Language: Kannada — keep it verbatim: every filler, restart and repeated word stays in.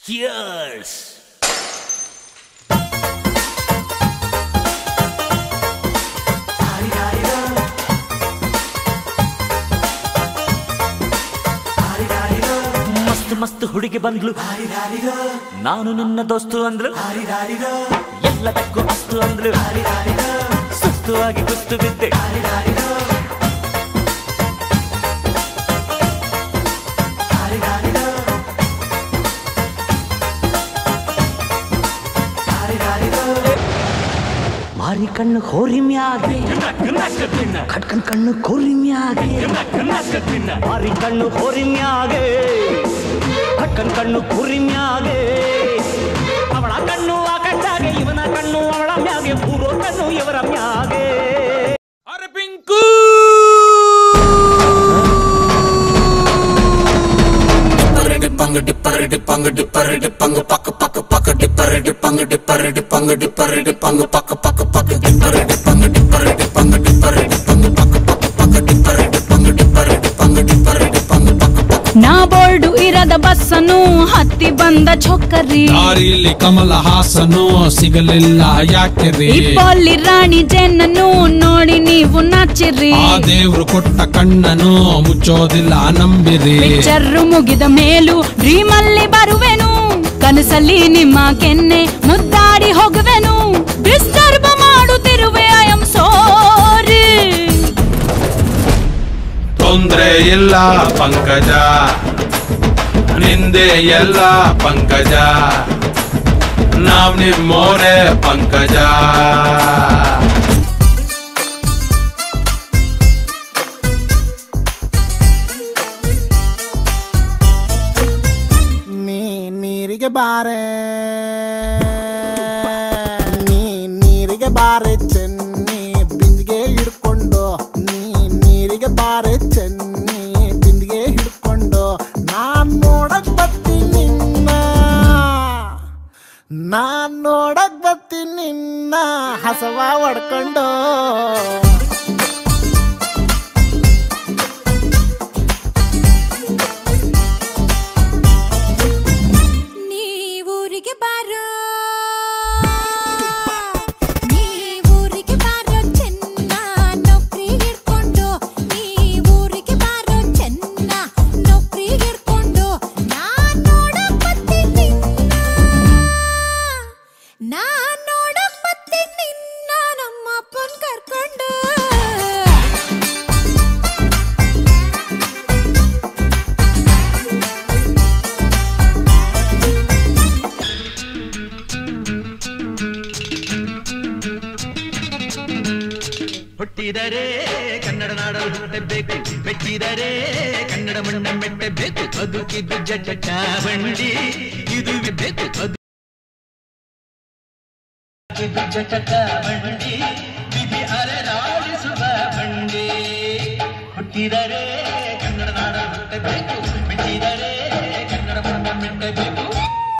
Cheers! ಮಸ್ತ್ ಮಸ್ತ್ ಹುಡುಗಿ ಬಂದ್ಲು, ನಾನು ನಿನ್ನ ದೋಸ್ತು ಅಂದ್ಲು, ಎಲ್ಲದಕ್ಕೂ ಅಸ್ತು ಅಂದ್ಲು, ಸುಸ್ತು ಆಗಿ ಕುಸ್ತು ಬಿದ್ದೆ. ಮಾರಿ ಕಣ್ಣು ಹೋರಿ ಮ್ಯಾಗೆ, ಕಟ್ಕನ್ ಕಣ್ಣು ಕೋರಿ ಮ್ಯಾಗೆ, ಮಾರಿ ಕಣ್ಣು ಹೋರಿ ಮ್ಯಾಗೆ, ಕಟ್ಕನ್ ಕಣ್ಣು ಕೋರಿ ಮ್ಯಾಗೆ, ಅವಳ ಕಣ್ಣು ಆ ಕಣ್ಣಾಗೆ, ಇವನ ಕಣ್ಣು ಅವಳ ಮ್ಯಾಗೆ, ಪೂರ್ವ ಕಣ್ಣು ಇವರ ಮ್ಯಾಗೆ. ಅರೆ ಪಿಂಕು ಡಿಪ್ಪಂಗ ಡಿಪ್ಪರ ಡಿಪ್ಪಂಗ ಡಿಪ್ಪರ ಡಿಪ್ಪಂಗ ಪಕ್ಕ ಪಕ್ಕ ಪಕ್ಕ ಡಿಪ್ಪರ ಡಿಪ್ಪಂಗ ಡಿಪ್ಪರ ಡಿಪ್ಪಂಗ ಡಿಪ್ಪರ ಡಿಪ್ಪಂಗ ಪಕ್ಕ ಪಕ್ಕ ಪಕ್ಕ ಡಿಪ್ಪರ ಡಿಪ್ಪಂಗ ಡಿಪ್ಪರ ಡಿಪ್ಪಂಗ ಡಿಪ್ಪರ ಡಿಪ್ಪಂಗ ಪಕ್ಕ ಪಕ್ಕ ಪಕ್ಕ ಡಿಪ್ಪರ ಡಿಪ್ಪಂಗ ಡಿಪ್ಪರ ಡಿಪ್ಪಂಗ ಡಿಪ್ಪರ ಡಿಪ್ಪಂಗ ಪಕ್ಕ ಪಕ್ಕ. ನಾ ಬೋರ್ಡು ಇರದ ಬಸ್ಸನು ಹತ್ತಿ ಬಂದ ಚೊಕ್ಕರಿ, ದಾರಿಲಿ ಕಮಲ ಹಾಸನು ಸಿಗಲಿಲ್ಲ ಯಾಕೆರಿ, ಇಪ್ಪಲ್ಲಿ ರಾಣಿ ಜೇನನ್ನು ನೋಡಿ ನೀವು ನಾಚಿರಿ, ಆ ದೇವ್ರು ಕೊಟ್ಟ ಕಣ್ಣನು ಮುಚ್ಚೋದಿಲ್ಲ ನಂಬಿರಿ. ಪಿಕ್ಚರ್ ಮುಗಿದ ಮೇಲೂ ಡ್ರೀಮ್ ಅಲ್ಲಿ ಬರುವೆನು, ಕನಸಲ್ಲಿ ನಿಮ್ಮ ಕೆನ್ನೆ ಮುದ್ದಾಡಿ ಹೋಗುವೆನು, ಡಿಸ್ಟರ್ಬ್ ಮಾಡುತ್ತಿರುವೆ ಐ ಆಮ್ ಸಾರಿ. ತೊಂದ್ರೆ ಇಲ್ಲ ಪಂಕಜ, ನಿಂದೆ ಎಲ್ಲ ಪಂಕಜ, ನಾವ್ ನಿಮ್ಮೋರೆ ಪಂಕಜ. ನೀ ನೀರಿಗೆ ಬಾರೆ, ನೀ ನೀರಿಗೆ ಬಾರೆ ಚೆನ್ನಿ ಬಿಂದಿಗೆ ಹಿಡ್ಕೊಂಡು, ನೀ ನೀರಿಗೆ ಬಾರೆ ಚೆನ್ನಿ ಬಿಂದಿಗೆ ಹಿಡ್ಕೊಂಡು, ನಾನ್ ನೋಡಕ್ ಬರ್ತೀನಿ ನಿನ್ನ, ನಾನ್ ನೋಡಕ್ ಬರ್ತೀನಿ ನಿನ್ನ ಹಸವ ಹೊಡ್ಕೊಂಡು. ನೀವೂರಿಗೆ ಬಾರೋ, ನೀವೂರಿಗೆ ಬಾರೋ ಚೆನ್ನ ನೌಕರಿ ಹಿಡ್ಕೊಂಡು, ನೀವೂರಿಗೆ ಬಾರೋ ಚೆನ್ನ ನೌಕರಿ ಹಿಡ್ಕೊಂಡು, ನಾನ್ ನೋಡಕ್ ಬರ್ತೀನಿ ನಿನ್ನ, ನಾನ್ ನೋಡಕ್ ಬರ್ತೀನಿ ನಿನ್ನ ನಮ್ಮ ಅಪ್ಪನ್ ಕರ್ಕೊಂಡು. ಹುಟ್ಟಿದರೆ ಕನ್ನಡ ನಾಡಲು ಹುಟ್ಟಬೇಕು, ಮೆಚ್ಚಿದರೆ ಕನ್ನಡ ಮಣ್ಣ ಮೆಟ್ಟಬೇಕು, ಬದುಕಿದ್ದು ಜಟ ಬಂಡಿ ಇದು ಬೇಕು, ಬದುಕಿದ್ದು ಜಟ ಬಂಡಿ ವಿಧಿ ಅಲೆದಾಡಿಸುವ ಬಂಡಿ. ಹುಟ್ಟಿದರೆ ಕನ್ನಡ ನಾಡಲು ಹುಟ್ಟಬೇಕು, ಮೆಚ್ಚಿದರೆ